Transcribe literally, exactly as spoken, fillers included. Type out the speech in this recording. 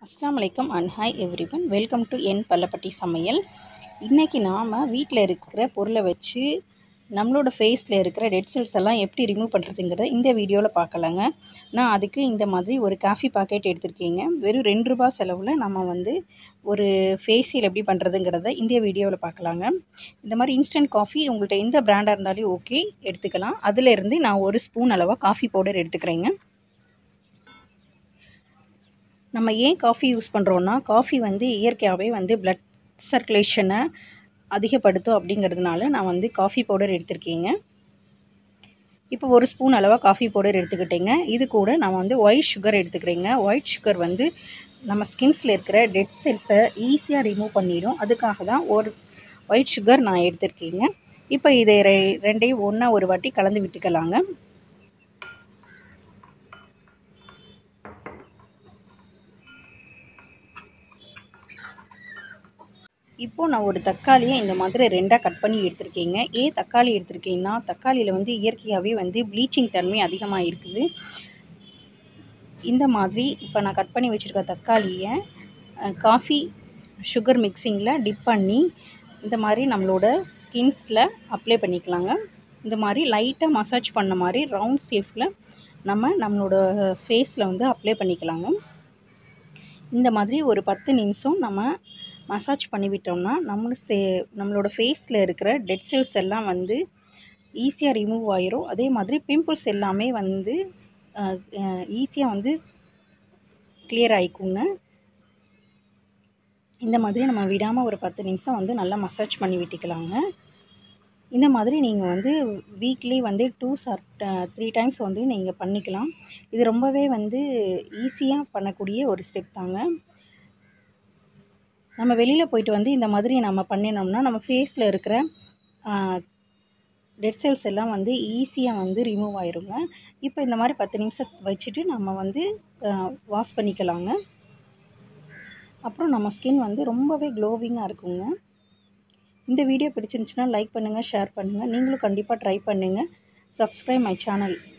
அஸ்ஸலாமு அலைக்கும் and hi everyone, welcome to என் பல்லப்பட்டி சமையல். இன்றைக்கி நாம் வீட்டில் இருக்கிற பொருளை வச்சு நம்மளோட ஃபேஸில் இருக்கிற டெட் செல்ஸ் எல்லாம் எப்படி ரிமூவ் பண்ணுறதுங்கிறத இந்த வீடியோவில் பார்க்கலாங்க. நான் அதுக்கு இந்த மாதிரி ஒரு காஃபி பாக்கெட் எடுத்திருக்கேங்க. வெறும் ரெண்டு ரூபா செலவில் நம்ம வந்து ஒரு ஃபேஷியல் எப்படி பண்ணுறதுங்கிறத இந்த வீடியோவில் பார்க்கலாங்க. இந்த மாதிரி இன்ஸ்டன்ட் காஃபி உங்கள்கிட்ட எந்த பிராண்டாக இருந்தாலும் ஓகே எடுத்துக்கலாம். அதிலேருந்து நான் ஒரு ஸ்பூன் அளவாக காஃபி பவுடர் எடுத்துக்கிறேங்க. நம்ம ஏன் காஃபி யூஸ் பண்ணுறோன்னா, காஃபி வந்து இயற்கையாகவே வந்து பிளட் சர்க்குலேஷனை அதிகப்படுத்தும் அப்படிங்கிறதுனால நான் வந்து காஃபி பவுடர் எடுத்திருக்கேங்க. இப்போ ஒரு ஸ்பூன் அளவாக காஃபி பவுடர் எடுத்துக்கிட்டேங்க. இது கூட நான் வந்து ஒயிட் சுகர் எடுத்துக்கிறேங்க. ஒயிட் சுகர் வந்து நம்ம ஸ்கின்ஸில் இருக்கிற டெட் செல்ஸை ஈஸியாக ரிமூவ் பண்ணிடும். அதுக்காக தான் ஒரு ஒயிட் சுகர் நான் எடுத்திருக்கேங்க. இப்போ இதை ரெ ரெண்டையும் ஒன்றா ஒரு வாட்டி கலந்து விட்டுக்கலாங்க. இப்போது நான் ஒரு தக்காளியை இந்த மாதிரி ரெண்டாக கட் பண்ணி எடுத்திருக்கேங்க. ஏன் தக்காளி எடுத்திருக்கேன்னா, தக்காளியில் வந்து இயற்கையாகவே வந்து ப்ளீச்சிங் தன்மை அதிகமாக இருக்குது. இந்த மாதிரி இப்போ நான் கட் பண்ணி வச்சுருக்க தக்காளியை காஃபி சுகர் மிக்சிங்கில் டிப் பண்ணி இந்த மாதிரி நம்மளோட ஸ்கின்ஸில் அப்ளை பண்ணிக்கலாங்க. இந்த மாதிரி லைட்டாக மசாஜ் பண்ண மாதிரி ரவுண்ட் ஷேப்பில் நம்ம நம்மளோட ஃபேஸில் வந்து அப்ளை பண்ணிக்கலாங்க. இந்த மாதிரி ஒரு பத்து நிமிஷம் நம்ம மசாஜ் பண்ணிவிட்டோம்னா நம்ம சே நம்மளோட ஃபேஸில் இருக்கிற டெட் செல்ஸ் எல்லாம் வந்து ஈஸியாக ரிமூவ் ஆயிரும். அதே மாதிரி பிம்பிள்ஸ் எல்லாமே வந்து ஈஸியாக வந்து கிளியர் ஆகிக்குங்க. இந்த மாதிரி நம்ம விடாமல் ஒரு பத்து நிமிஷம் வந்து நல்லா மசாஜ் பண்ணி விட்டுக்கலாங்க. இந்த மாதிரி நீங்கள் வந்து வீக்லி வந்து டூ ஆர் த்ரீ டைம்ஸ் வந்து நீங்கள் பண்ணிக்கலாம். இது ரொம்பவே வந்து ஈஸியாக பண்ணக்கூடிய ஒரு ஸ்டெப் தாங்க. நம்ம வெளியில் போயிட்டு வந்து இந்த மாதிரி நம்ம பண்ணினோம்னா நம்ம ஃபேஸில் இருக்கிற டெட் செல்ஸ் எல்லாம் வந்து ஈஸியாக வந்து ரிமூவ் ஆயிருங்க. இப்போ இந்த மாதிரி பத்து நிமிஷம் வச்சுட்டு நம்ம வந்து வாஷ் பண்ணிக்கலாங்க. அப்புறம் நம்ம ஸ்கின் வந்து ரொம்பவே க்ளோவிங்காக இருக்குங்க. இந்த வீடியோ பிடிச்சிருந்துச்சுன்னா லைக் பண்ணுங்கள், ஷேர் பண்ணுங்கள். நீங்களும் கண்டிப்பாக ட்ரை பண்ணுங்கள். Subscribe my channel.